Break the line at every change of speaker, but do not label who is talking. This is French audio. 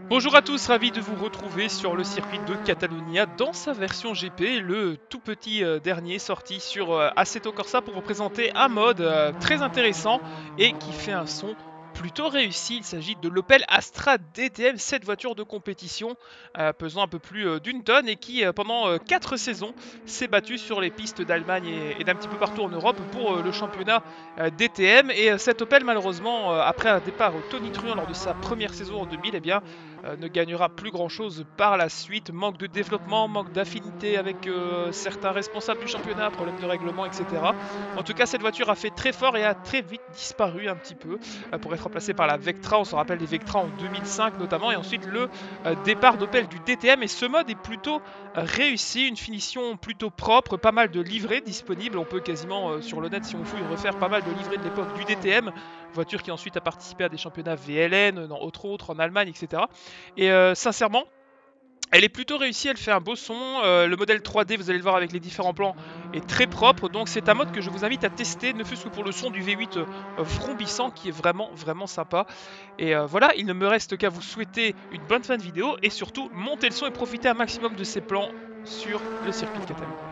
Bonjour à tous, ravi de vous retrouver sur le circuit de Catalunya dans sa version GP, le tout petit dernier sorti sur Assetto Corsa pour vous présenter un mode très intéressant et qui fait un son plutôt réussi. Il s'agit de l'Opel Astra DTM, cette voiture de compétition pesant un peu plus d'une tonne et qui pendant 4 saisons s'est battue sur les pistes d'Allemagne et d'un petit peu partout en Europe pour le championnat DTM. Et cette Opel malheureusement, après un départ tonitruant lors de sa première saison en 2000, eh bien ne gagnera plus grand chose par la suite. Manque de développement, manque d'affinité avec certains responsables du championnat, problème de règlement, etc. En tout cas, cette voiture a fait très fort et a très vite disparu un petit peu pour être remplacée par la Vectra. On se rappelle des Vectra en 2005 notamment, et ensuite le départ d'Opel du DTM. Et ce mode est plutôt réussi, une finition plutôt propre, pas mal de livrets disponibles. On peut quasiment sur le net, si on fouille, refaire pas mal de livrets de l'époque du DTM, voiture qui ensuite a participé à des championnats VLN, entre autres en Allemagne, etc. Et sincèrement, elle est plutôt réussie, elle fait un beau son. Le modèle 3D, vous allez le voir avec les différents plans, est très propre. Donc c'est un mode que je vous invite à tester, ne fût-ce que pour le son du V8 vrombissant qui est vraiment vraiment sympa. Et voilà, il ne me reste qu'à vous souhaiter une bonne fin de vidéo et surtout montez le son et profitez un maximum de ces plans sur le circuit de Catalunya.